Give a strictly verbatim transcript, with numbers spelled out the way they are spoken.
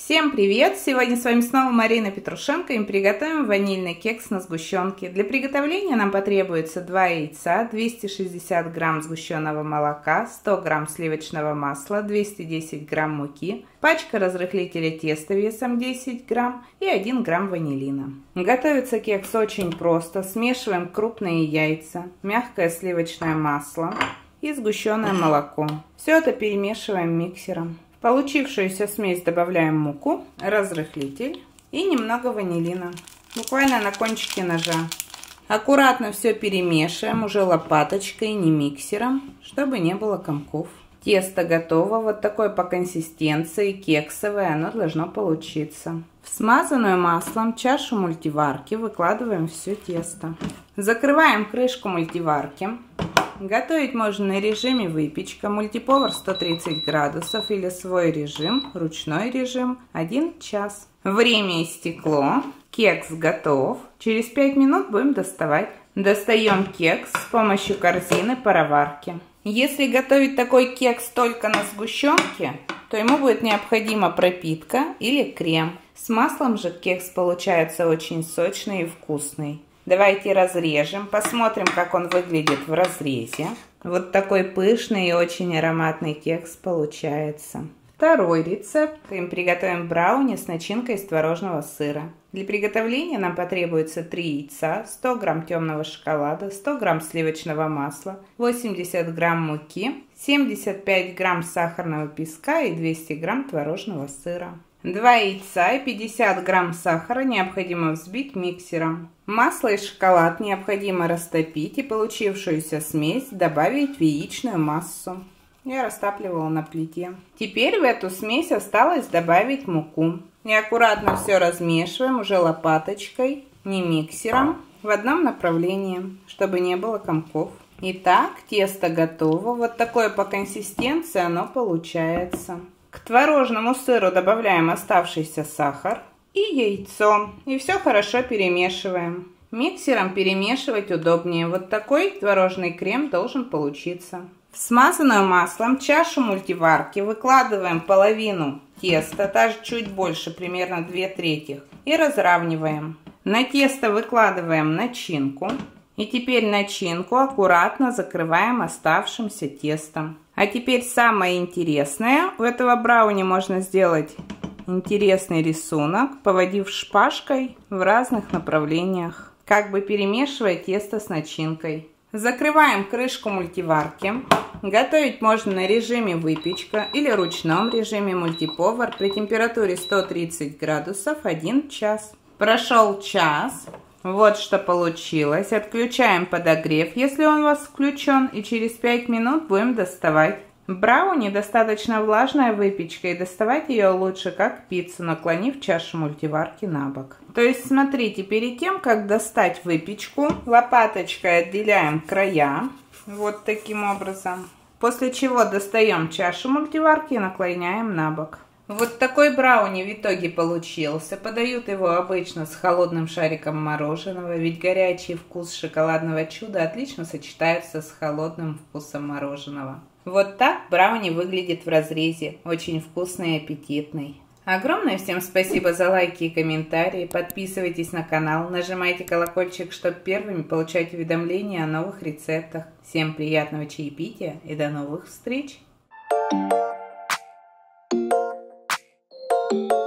Всем привет! Сегодня с вами снова Марина Петрушенко, и мы приготовим ванильный кекс на сгущенке. Для приготовления нам потребуется два яйца, двести шестьдесят грамм сгущенного молока, сто грамм сливочного масла, двести десять грамм муки, пачка разрыхлителя теста весом десять грамм и один грамм ванилина. Готовится кекс очень просто. Смешиваем крупные яйца, мягкое сливочное масло и сгущенное молоко. Все это перемешиваем миксером. В получившуюся смесь добавляем муку, разрыхлитель и немного ванилина, буквально на кончике ножа. Аккуратно все перемешиваем уже лопаточкой, не миксером, чтобы не было комков. Тесто готово, вот такое по консистенции, кексовое оно должно получиться. В смазанную маслом чашу мультиварки выкладываем все тесто. Закрываем крышку мультиварки. Готовить можно на режиме выпечка, мультиповар сто тридцать градусов или свой режим, ручной режим, один час. Время истекло, кекс готов. Через пять минут будем доставать. Достаем кекс с помощью корзины пароварки. Если готовить такой кекс только на сгущенке, то ему будет необходима пропитка или крем. С маслом же кекс получается очень сочный и вкусный. Давайте разрежем, посмотрим, как он выглядит в разрезе. Вот такой пышный и очень ароматный кекс получается. Второй рецепт. Мы приготовим брауни с начинкой из творожного сыра. Для приготовления нам потребуется три яйца, сто грамм темного шоколада, сто грамм сливочного масла, восемьдесят грамм муки, семьдесят пять грамм сахарного песка и двести грамм творожного сыра. два яйца и пятьдесят грамм сахара необходимо взбить миксером. Масло и шоколад необходимо растопить и получившуюся смесь добавить в яичную массу. Я растапливала на плите. Теперь в эту смесь осталось добавить муку. И аккуратно все размешиваем уже лопаточкой, не миксером, в одном направлении, чтобы не было комков. Итак, тесто готово. Вот такое по консистенции оно получается. К творожному сыру добавляем оставшийся сахар и яйцо. И все хорошо перемешиваем. Миксером перемешивать удобнее. Вот такой творожный крем должен получиться. В смазанную маслом чашу мультиварки выкладываем половину теста, даже чуть больше, примерно две трети, и разравниваем. На тесто выкладываем начинку. И теперь начинку аккуратно закрываем оставшимся тестом. А теперь самое интересное. У этого брауни можно сделать интересный рисунок, поводив шпажкой в разных направлениях, как бы перемешивая тесто с начинкой. Закрываем крышку мультиварки. Готовить можно на режиме выпечка или ручном режиме мультиповар при температуре сто тридцать градусов один час. Прошел час. Вот что получилось. Отключаем подогрев, если он у вас включен, и через пять минут будем доставать. Брауни достаточно влажная выпечка, и доставать ее лучше как пиццу, наклонив чашу мультиварки на бок. То есть смотрите, перед тем как достать выпечку, лопаточкой отделяем края, вот таким образом. После чего достаем чашу мультиварки и наклоняем на бок. Вот такой брауни в итоге получился. Подают его обычно с холодным шариком мороженого, ведь горячий вкус шоколадного чуда отлично сочетается с холодным вкусом мороженого. Вот так брауни выглядит в разрезе. Очень вкусный и аппетитный. Огромное всем спасибо за лайки и комментарии. Подписывайтесь на канал, нажимайте колокольчик, чтобы первыми получать уведомления о новых рецептах. Всем приятного чаепития и до новых встреч! Thank you.